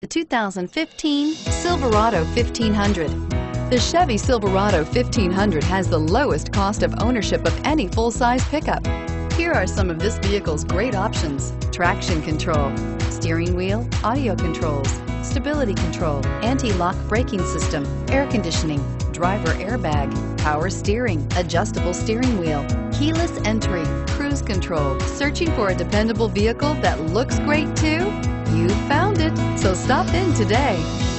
The 2015 Silverado 1500. The Chevy Silverado 1500 has the lowest cost of ownership of any full-size pickup. Here are some of this vehicle's great options: traction control, steering wheel audio controls, stability control, anti-lock braking system, air conditioning, driver airbag, power steering, adjustable steering wheel, keyless entry, cruise control. Searching for a dependable vehicle that looks great too? You found it, so stop in today.